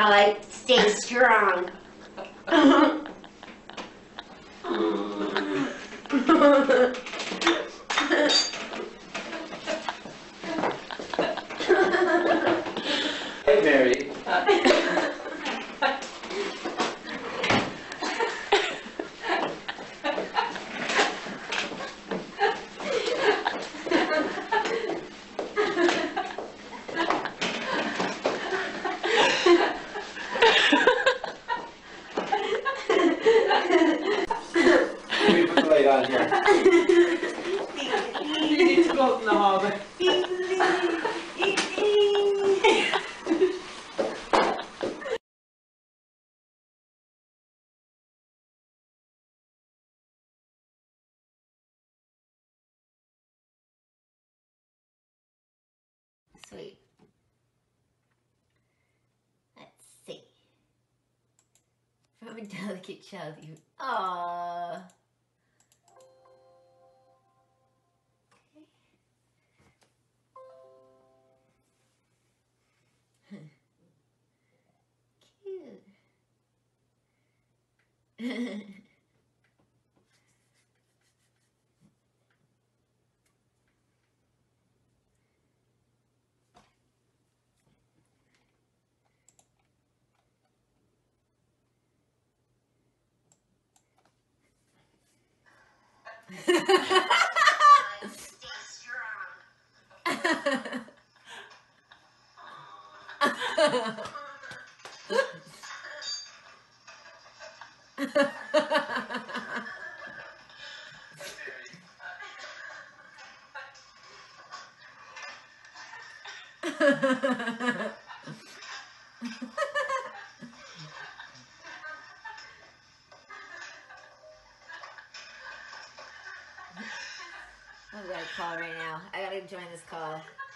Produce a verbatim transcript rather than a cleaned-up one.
Twilight. Stay strong. Hey, Mary. Let me put the light on here. You need to go out in the hallway. Sweet. Let's see. From a delicate child, you. Aww. Cute. I'm gonna call right now. I gotta join this call.